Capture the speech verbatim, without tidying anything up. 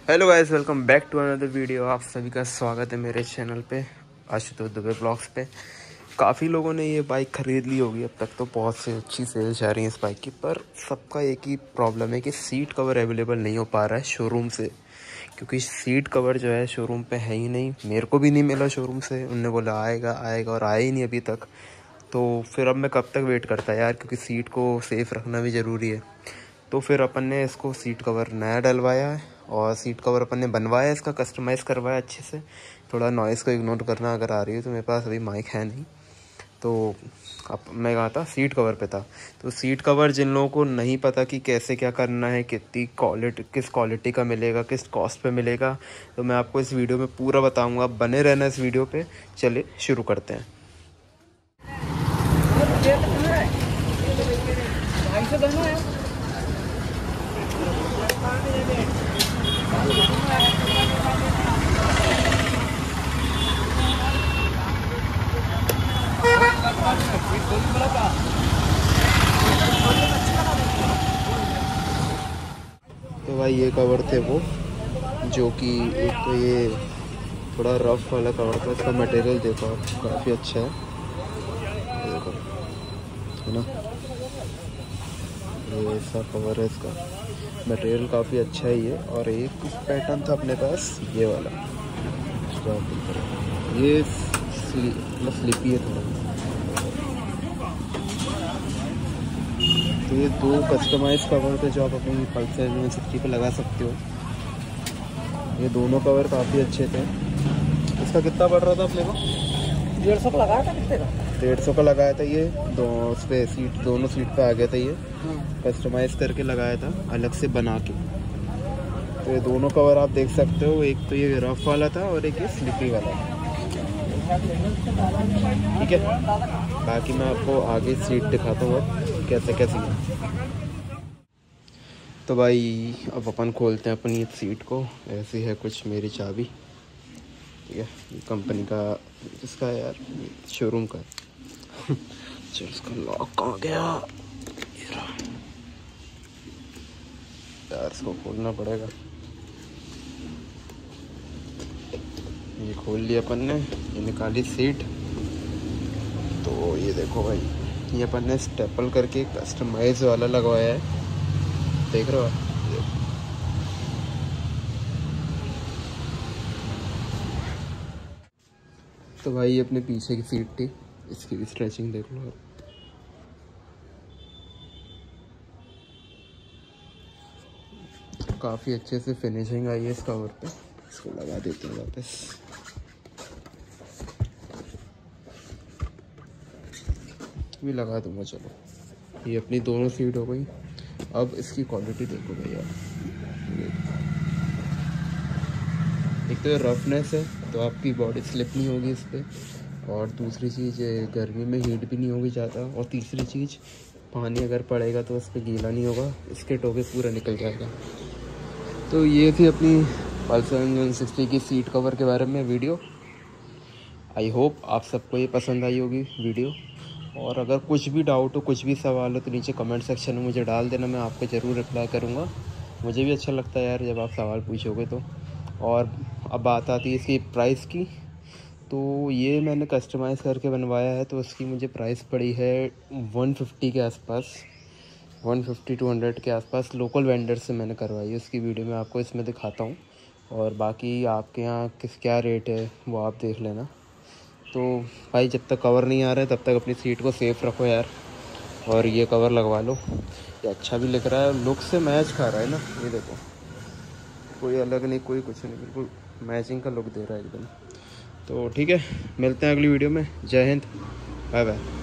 Hello guys, welcome back to another video. आप सभी का स्वागत है मेरे चैनल पे आशुतोष दुबे ब्लॉग्स पे। काफ़ी लोगों ने ये बाइक ख़रीद ली होगी अब तक, तो बहुत से अच्छी सेल्स जा रही हैं इस बाइक की। पर सबका एक ही प्रॉब्लम है कि सीट कवर अवेलेबल नहीं हो पा रहा है शोरूम से, क्योंकि सीट कवर जो है शोरूम पे है ही नहीं। मेरे को भी नहीं मिला शोरूम से, उनने बोला आएगा आएगा और आया ही नहीं अभी तक। तो फिर अब मैं कब तक वेट करता यार, क्योंकि सीट को सेफ़ रखना भी ज़रूरी है। तो फिर अपन ने इसको सीट कवर नया डलवाया है और सीट कवर अपन ने बनवाया, इसका कस्टमाइज़ करवाया अच्छे से। थोड़ा नॉइज़ को इग्नोर करना अगर आ रही है तो, मेरे पास अभी माइक है नहीं। तो अब मैं कहा था सीट कवर पे था। तो सीट कवर जिन लोगों को नहीं पता कि कैसे क्या करना है, कितनी क्वालिटी किस क्वालिटी का मिलेगा, किस कॉस्ट पे मिलेगा, तो मैं आपको इस वीडियो में पूरा बताऊंगा। बने रहना इस वीडियो पे। चलिए शुरू करते हैं। तो भाई ये कवर थे वो, जो कि एक तो ये थोड़ा रफ वाला कवर था। इसका मटेरियल देखो आप, काफ़ी अच्छा है, देखो है ना। ये ऐसा कवर है, इसका मटेरियल काफ़ी अच्छा है ये। और एक पैटर्न था अपने पास ये वाला, ये मतलब स्लिपी है थोड़ा। तो ये दो कस्टमाइज कवर थे जो आप अपनी पल्सर वन सिक्सटी पे लगा सकते हो। ये दोनों कवर काफ़ी अच्छे थे। इसका कितना पड़ रहा था अपने को? डेढ़ सौ का लगाया था। कितने का? डेढ़ सौ का लगाया था ये। दो उस पर सीट, दोनों सीट पे आ गया था ये। कस्टमाइज़ करके लगाया था अलग से बना के। तो ये दोनों कवर आप देख सकते हो, एक तो ये रफ वाला था और एक ये स्लिपी वाला। ठीक है, बाकी मैं आपको आगे सीट दिखाता हूँ अब कैसे कैसे है। तो भाई अब अपन खोलते हैं अपनी सीट को। ऐसी है कुछ मेरी चाबी। ठीक है, कंपनी का इसका है यार, शोरूम का है। चल इसका लॉक कहाँ गया यार, इसको खोलना पड़ेगा। ये खोल लिया अपन ने, ये निकाली सीट। तो ये देखो भाई, ये अपन ने स्टेपल करके कस्टमाइज वाला लगवाया है, देख रहे हो आप? तो भाई ये अपने पीछे की सीट थी, इसकी भी स्ट्रेचिंग देख लो आप। काफ़ी अच्छे से फिनिशिंग आई है इस कवर पे। इसको लगा देते हैं वापस। भी लगा दूंगा। चलो, ये अपनी दोनों सीट हो गई। अब इसकी क्वालिटी देखो भैया। एक तो रफनेस है, तो आपकी बॉडी स्लिप नहीं होगी इस पर। और दूसरी चीज़, गर्मी में हीट भी नहीं होगी ज़्यादा। और तीसरी चीज़, पानी अगर पड़ेगा तो उस पर गीला नहीं होगा, इसके टोके पूरा निकल जाएगा। तो ये थी अपनी पल्सर वन सिक्सटी की सीट कवर के बारे में वीडियो। आई होप आप सबको ये पसंद आई होगी वीडियो। और अगर कुछ भी डाउट हो, कुछ भी सवाल हो, तो नीचे कमेंट सेक्शन में मुझे डाल देना, मैं आपको ज़रूर रिप्लाई करूँगा। मुझे भी अच्छा लगता है यार जब आप सवाल पूछोगे तो। और अब बात आती है इसकी प्राइस की। तो ये मैंने कस्टमाइज़ करके बनवाया है, तो उसकी मुझे प्राइस पड़ी है वन फिफ्टी के आसपास, वन फिफ्टी टू हंड्रेड के आसपास। लोकल वेंडर से मैंने करवाई है, उसकी वीडियो मैं आपको इसमें दिखाता हूँ। और बाकी आपके यहाँ किस क्या रेट है वो आप देख लेना। तो भाई जब तक कवर नहीं आ रहा है तब तक अपनी सीट को सेफ़ रखो यार। और ये कवर लगवा लो, ये अच्छा भी लग रहा है, लुक से मैच खा रहा है ना। ये देखो, कोई अलग नहीं, कोई कुछ नहीं, बिल्कुल मैचिंग का लुक दे रहा है एकदम। तो ठीक है, मिलते हैं अगली वीडियो में। जय हिंद, बाय बाय।